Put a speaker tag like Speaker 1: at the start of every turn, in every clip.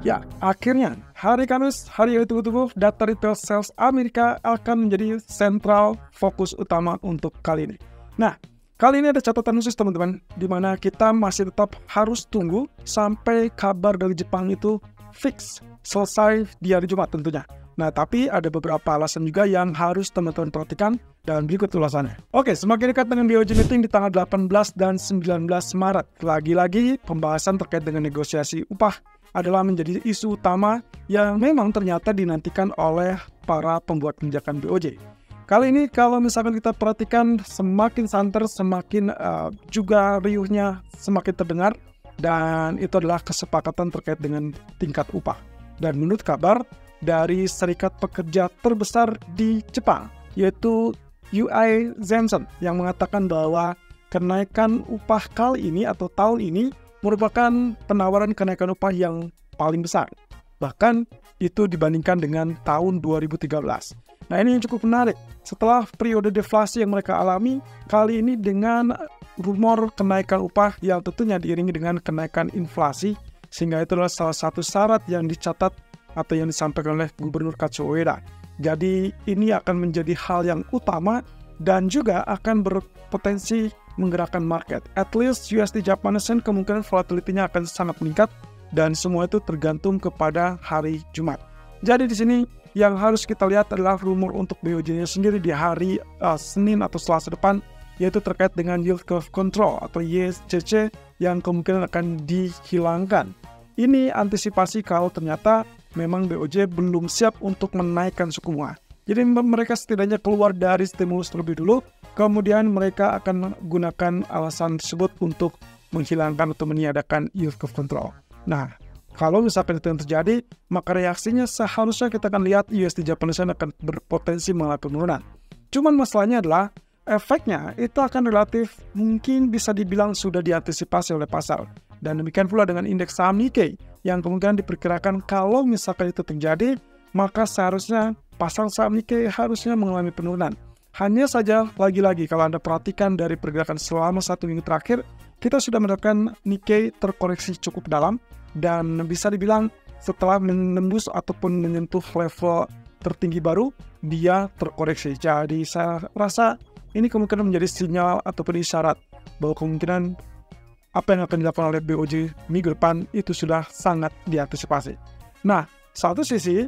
Speaker 1: Ya, akhirnya hari Kamis, hari yang ditunggu-tunggu, data retail sales Amerika akan menjadi sentral fokus utama untuk kali ini. Nah, kali ini ada catatan khusus teman-teman, di mana kita masih tetap harus tunggu sampai kabar dari Jepang itu fix, selesai di hari Jumat tentunya. Nah, tapi ada beberapa alasan juga yang harus teman-teman perhatikan dan berikut ulasannya. Oke, semakin dekat dengan BOJ meeting di tanggal 18 dan 19 Maret. Lagi-lagi pembahasan terkait dengan negosiasi upah adalah menjadi isu utama yang memang ternyata dinantikan oleh para pembuat kebijakan BOJ. Kali ini kalau misalkan kita perhatikan semakin santer, semakin juga riuhnya semakin terdengar, dan itu adalah kesepakatan terkait dengan tingkat upah. Dan menurut kabar dari serikat pekerja terbesar di Jepang, yaitu UI Zensen, yang mengatakan bahwa kenaikan upah kali ini atau tahun ini merupakan penawaran kenaikan upah yang paling besar. Bahkan itu dibandingkan dengan tahun 2013. Nah, ini yang cukup menarik. Setelah periode deflasi yang mereka alami, kali ini dengan rumor kenaikan upah yang tentunya diiringi dengan kenaikan inflasi, sehingga itu adalah salah satu syarat yang dicatat atau yang disampaikan oleh Gubernur Kazuo Ueda. Jadi ini akan menjadi hal yang utama dan juga akan berpotensi menggerakkan market. At least USD Japanese Yen kemungkinan volatility-nya akan sangat meningkat dan semua itu tergantung kepada hari Jumat. Jadi di sini yang harus kita lihat adalah rumor untuk BOJ-nya sendiri di hari Senin atau Selasa depan, yaitu terkait dengan yield curve control atau YCC yang kemungkinan akan dihilangkan. Ini antisipasi kalau ternyata memang BOJ belum siap untuk menaikkan suku bunga. Jadi mereka setidaknya keluar dari stimulus terlebih dulu, kemudian mereka akan gunakan alasan tersebut untuk menghilangkan atau meniadakan yield curve control. Nah, kalau misalkan itu yang terjadi, maka reaksinya seharusnya kita akan lihat USD Japanese Yen akan berpotensi mengalami penurunan. Cuman masalahnya adalah efeknya itu akan relatif mungkin bisa dibilang sudah diantisipasi oleh pasar. Dan demikian pula dengan indeks saham Nikkei yang kemungkinan diperkirakan kalau misalkan itu terjadi, maka seharusnya pasar saham Nikkei harusnya mengalami penurunan. Hanya saja, lagi-lagi kalau Anda perhatikan dari pergerakan selama 1 minggu terakhir, kita sudah mendapatkan Nikkei terkoreksi cukup dalam, dan bisa dibilang setelah menembus ataupun menyentuh level tertinggi baru, dia terkoreksi. Jadi saya rasa ini kemungkinan menjadi sinyal ataupun isyarat bahwa kemungkinan apa yang akan dilakukan oleh BOJ minggu depan itu sudah sangat diantisipasi. Nah, satu sisi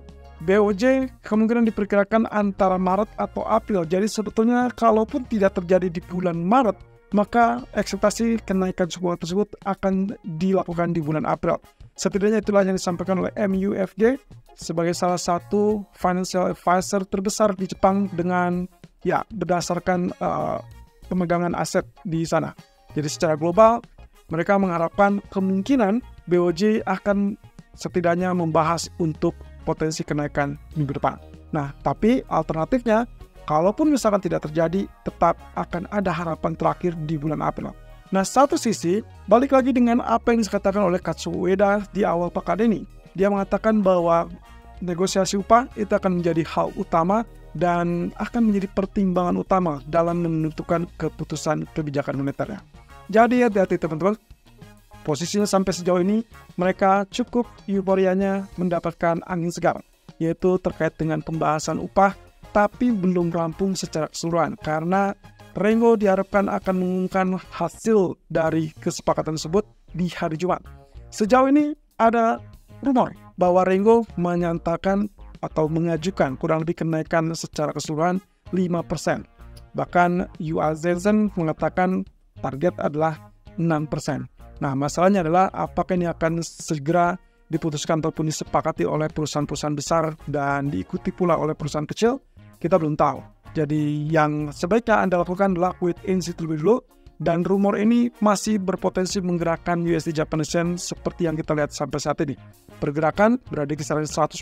Speaker 1: BOJ kemungkinan diperkirakan antara Maret atau April. Jadi sebetulnya kalaupun tidak terjadi di bulan Maret, maka ekspektasi kenaikan suku bunga tersebut akan dilakukan di bulan April. Setidaknya itulah yang disampaikan oleh MUFG sebagai salah satu financial advisor terbesar di Jepang dengan berdasarkan pemegangan aset di sana. Jadi secara global mereka mengharapkan kemungkinan BOJ akan setidaknya membahas untuk potensi kenaikan minggu depan. Nah, tapi alternatifnya, kalaupun misalkan tidak terjadi, tetap akan ada harapan terakhir di bulan April. Nah, satu sisi, balik lagi dengan apa yang dikatakan oleh Kazuo Ueda di awal pekan ini. Dia mengatakan bahwa negosiasi upah itu akan menjadi hal utama dan akan menjadi pertimbangan utama dalam menentukan keputusan kebijakan moneternya. Jadi hati-hati teman-teman, posisinya sampai sejauh ini mereka cukup euforianya mendapatkan angin segar, yaitu terkait dengan pembahasan upah, tapi belum rampung secara keseluruhan karena Rengo diharapkan akan mengumumkan hasil dari kesepakatan tersebut di hari Jumat. Sejauh ini ada rumor bahwa Rengo menyatakan atau mengajukan kurang lebih kenaikan secara keseluruhan 5%. Bahkan UI Zensen mengatakan target adalah 6%. Nah, masalahnya adalah apakah ini akan segera diputuskan ataupun disepakati oleh perusahaan-perusahaan besar dan diikuti pula oleh perusahaan kecil, kita belum tahu. Jadi yang sebaiknya Anda lakukan adalah wait and see terlebih dulu, dan rumor ini masih berpotensi menggerakkan USD Japanese Yen seperti yang kita lihat sampai saat ini. Pergerakan berada di kisaran 147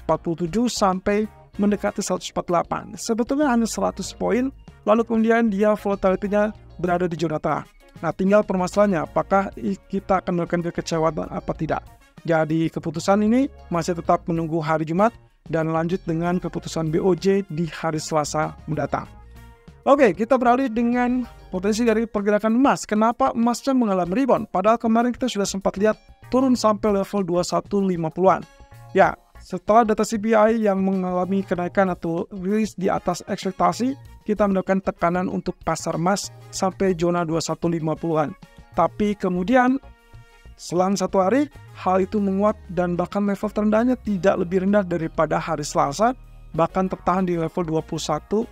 Speaker 1: sampai mendekati 148. Sebetulnya hanya 100 poin, lalu kemudian dia volatility-nya berada di zona tengah. Nah, tinggal permasalahannya apakah kita akan melakukan kekecewaan apa tidak. Jadi keputusan ini masih tetap menunggu hari Jumat dan lanjut dengan keputusan BOJ di hari Selasa mendatang. Oke, kita beralih dengan potensi dari pergerakan emas. Kenapa emasnya mengalami rebound? Padahal kemarin kita sudah sempat lihat turun sampai level 2150-an. Ya, setelah data CPI yang mengalami kenaikan atau rilis di atas ekspektasi, kita mendapatkan tekanan untuk pasar emas sampai zona 2150-an. Tapi kemudian selang satu hari, hal itu menguat dan bahkan level terendahnya tidak lebih rendah daripada hari Selasa, bahkan tertahan di level 2155.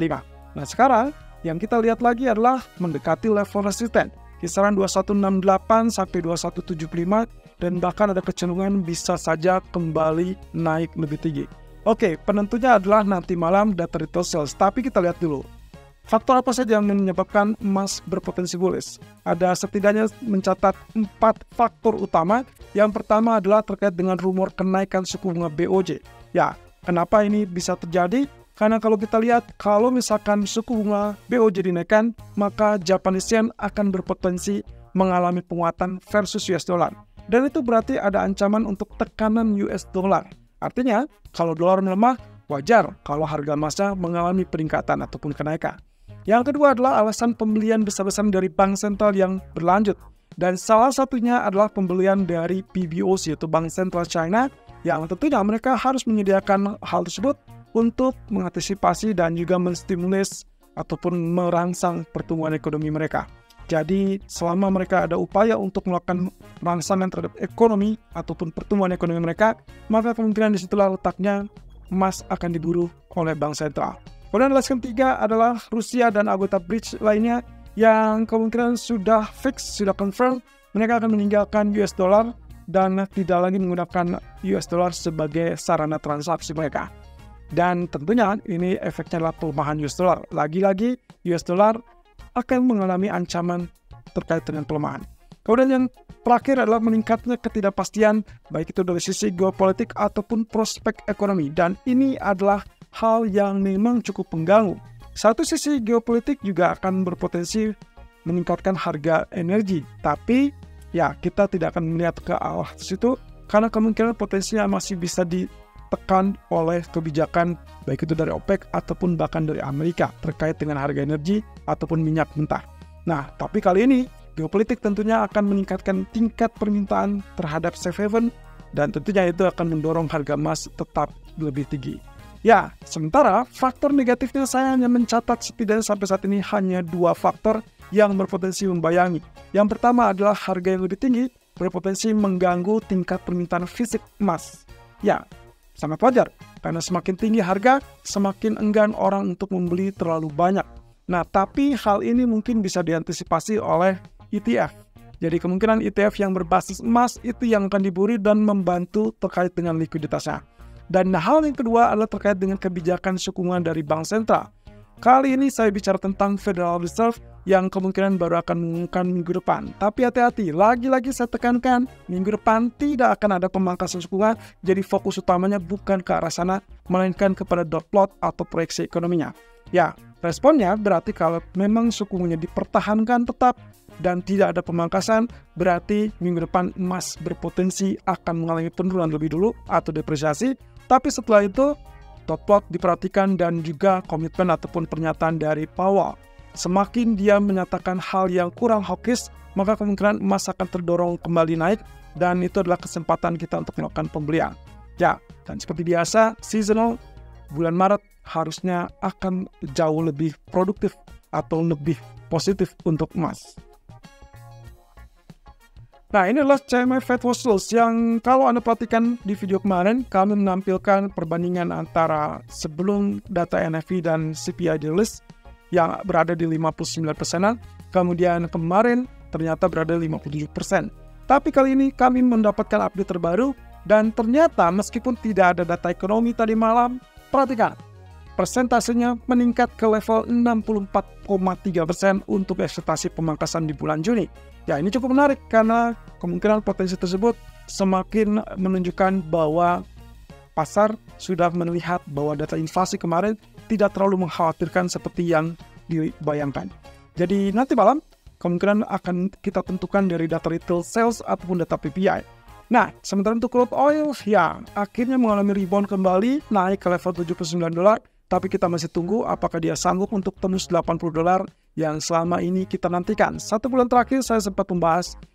Speaker 1: Nah sekarang, yang kita lihat lagi adalah mendekati level resisten, kisaran 2168 sampai 2175, dan bahkan ada kecenderungan bisa saja kembali naik lebih tinggi. Oke, penentunya adalah nanti malam data retail sales, tapi kita lihat dulu. Faktor apa saja yang menyebabkan emas berpotensi bullish? Ada setidaknya mencatat 4 faktor utama. Yang pertama adalah terkait dengan rumor kenaikan suku bunga BOJ. Ya, kenapa ini bisa terjadi? Karena kalau kita lihat, kalau misalkan suku bunga BOJ dinaikkan, maka Japanese yen akan berpotensi mengalami penguatan versus US dollar. Dan itu berarti ada ancaman untuk tekanan US dollar. Artinya, kalau dolar melemah, wajar kalau harga emasnya mengalami peningkatan ataupun kenaikan. Yang kedua adalah alasan pembelian besar-besaran dari bank sentral yang berlanjut. Dan salah satunya adalah pembelian dari PBOC, yaitu Bank Sentral China, yang tentunya mereka harus menyediakan hal tersebut untuk mengantisipasi dan juga menstimulus ataupun merangsang pertumbuhan ekonomi mereka. Jadi selama mereka ada upaya untuk melakukan rangsangan terhadap ekonomi ataupun pertumbuhan ekonomi mereka, maka kemungkinan disitulah letaknya emas akan diburu oleh bank sentral. Kemudian alasan ketiga adalah Rusia dan anggota BRICS lainnya yang kemungkinan sudah fix, sudah confirm, mereka akan meninggalkan US dollar dan tidak lagi menggunakan US dollar sebagai sarana transaksi mereka. Dan tentunya ini efeknya adalah pelemahan US dollar. Lagi-lagi US dollar akan mengalami ancaman terkait dengan pelemahan. Kemudian yang terakhir adalah meningkatnya ketidakpastian baik itu dari sisi geopolitik ataupun prospek ekonomi. Dan ini adalah hal yang memang cukup mengganggu. Satu sisi geopolitik juga akan berpotensi meningkatkan harga energi. Tapi ya kita tidak akan melihat ke arah situ karena kemungkinan potensinya masih bisa ditekan oleh kebijakan baik itu dari OPEC ataupun bahkan dari Amerika terkait dengan harga energi ataupun minyak mentah. Nah, tapi kali ini geopolitik tentunya akan meningkatkan tingkat permintaan terhadap safe haven dan tentunya itu akan mendorong harga emas tetap lebih tinggi. Ya, sementara faktor negatifnya saya hanya mencatat setidaknya sampai saat ini hanya 2 faktor yang berpotensi membayangi. Yang pertama adalah harga yang lebih tinggi berpotensi mengganggu tingkat permintaan fisik emas. Ya, sangat wajar, karena semakin tinggi harga, semakin enggan orang untuk membeli terlalu banyak. Nah, tapi hal ini mungkin bisa diantisipasi oleh ETF. Jadi kemungkinan ETF yang berbasis emas itu yang akan diburu dan membantu terkait dengan likuiditasnya. Dan hal yang kedua adalah terkait dengan kebijakan suku bunga dari bank sentral. Kali ini saya bicara tentang Federal Reserve yang kemungkinan baru akan mengumumkan minggu depan. Tapi hati-hati, lagi-lagi saya tekankan, minggu depan tidak akan ada pemangkasan suku bunga, jadi fokus utamanya bukan ke arah sana, melainkan kepada dot plot atau proyeksi ekonominya. Ya, responnya berarti kalau memang suku bunganya dipertahankan tetap dan tidak ada pemangkasan, berarti minggu depan emas berpotensi akan mengalami penurunan lebih dulu atau depresiasi. Tapi setelah itu, dot plot diperhatikan dan juga komitmen ataupun pernyataan dari Powell. Semakin dia menyatakan hal yang kurang hawkish, maka kemungkinan emas akan terdorong kembali naik dan itu adalah kesempatan kita untuk melakukan pembelian. Ya, dan seperti biasa, seasonal, bulan Maret harusnya akan jauh lebih produktif atau lebih positif untuk emas. Nah, ini adalah CME Fed Watch List yang kalau Anda perhatikan di video kemarin, kami menampilkan perbandingan antara sebelum data NFP dan CPI dirilis yang berada di 59%, kemudian kemarin ternyata berada di 57%. Tapi kali ini kami mendapatkan update terbaru dan ternyata meskipun tidak ada data ekonomi tadi malam, perhatikan, persentasenya meningkat ke level 64,3% untuk ekspektasi pemangkasan di bulan Juni. Ya, ini cukup menarik karena kemungkinan potensi tersebut semakin menunjukkan bahwa pasar sudah melihat bahwa data inflasi kemarin tidak terlalu mengkhawatirkan seperti yang dibayangkan. Jadi nanti malam kemungkinan akan kita tentukan dari data retail sales ataupun data PPI. Nah, sementara untuk crude oil, ya akhirnya mengalami rebound kembali naik ke level $79. Tapi kita masih tunggu apakah dia sanggup untuk tembus $80 yang selama ini kita nantikan. 1 bulan terakhir saya sempat membahas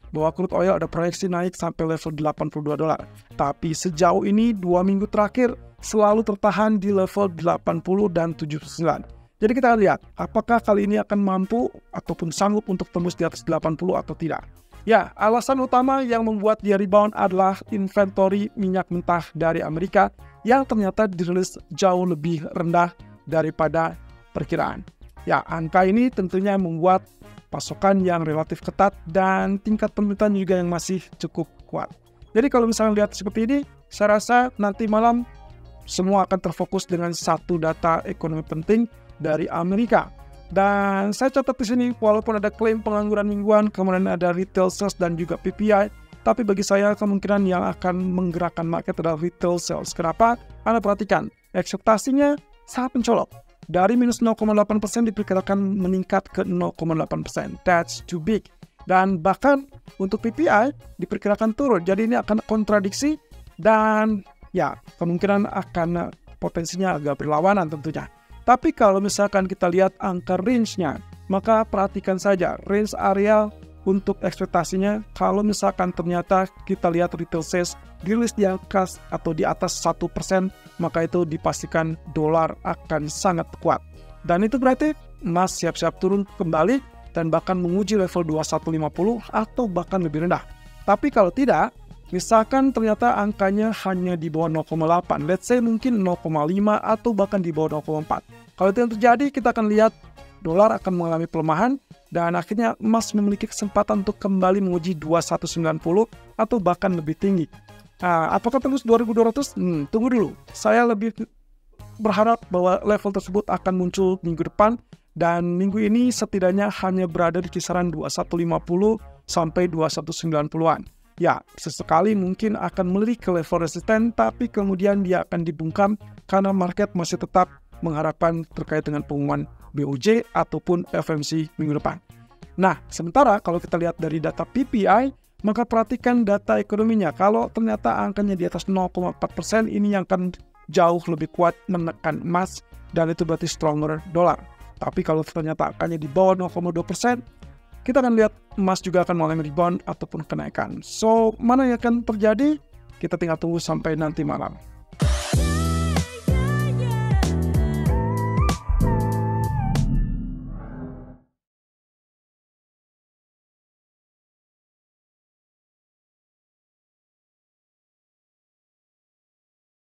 Speaker 1: bahwa crude oil ada proyeksi naik sampai level $82. Tapi sejauh ini 2 minggu terakhir selalu tertahan di level 80 dan 79. Jadi kita lihat apakah kali ini akan mampu ataupun sanggup untuk tembus di atas 80 atau tidak. Ya, alasan utama yang membuat dia rebound adalah inventory minyak mentah dari Amerika yang ternyata dirilis jauh lebih rendah daripada perkiraan. Ya, angka ini tentunya membuat pasokan yang relatif ketat dan tingkat permintaan juga yang masih cukup kuat. Jadi kalau misalnya lihat seperti ini, saya rasa nanti malam semua akan terfokus dengan satu data ekonomi penting dari Amerika. Dan saya catat di sini, walaupun ada klaim pengangguran mingguan, kemudian ada retail sales dan juga PPI, tapi bagi saya kemungkinan yang akan menggerakkan market adalah retail sales. Kenapa? Anda perhatikan, ekspektasinya sangat mencolok. Dari minus 0,8% diperkirakan meningkat ke 0,8%. That's too big. Dan bahkan untuk PPI diperkirakan turun. Jadi ini akan kontradiksi dan ya kemungkinan akan potensinya agak berlawanan tentunya. Tapi kalau misalkan kita lihat angka range-nya, maka perhatikan saja range area untuk ekspektasinya. Kalau misalkan ternyata kita lihat retail sales dirilis di angka atau di atas 1%, maka itu dipastikan dolar akan sangat kuat. Dan itu berarti emas siap-siap turun kembali dan bahkan menguji level 2150 atau bahkan lebih rendah. Tapi kalau tidak, misalkan ternyata angkanya hanya di bawah 0,8, let's say mungkin 0,5 atau bahkan di bawah 0,4. Kalau itu yang terjadi, kita akan lihat dolar akan mengalami pelemahan dan akhirnya emas memiliki kesempatan untuk kembali menguji 2190 atau bahkan lebih tinggi. Nah, apakah tembus 2200? Tunggu dulu. Saya lebih berharap bahwa level tersebut akan muncul minggu depan dan minggu ini setidaknya hanya berada di kisaran 2150 sampai 2190-an. Ya, sesekali mungkin akan melirik ke level resisten, tapi kemudian dia akan dibungkam karena market masih tetap mengharapkan terkait dengan pengumuman BOJ ataupun FOMC minggu depan. Nah, sementara kalau kita lihat dari data PPI, maka perhatikan data ekonominya. Kalau ternyata angkanya di atas 0,4%, ini yang akan jauh lebih kuat menekan emas dan itu berarti stronger dolar. Tapi kalau ternyata angkanya di bawah 0,2%, kita akan lihat emas juga akan mengalami rebound ataupun kenaikan. So, mana yang akan terjadi? Kita tinggal tunggu sampai nanti malam.